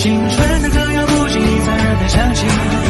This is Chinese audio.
青春的歌谣不经意在耳边响起。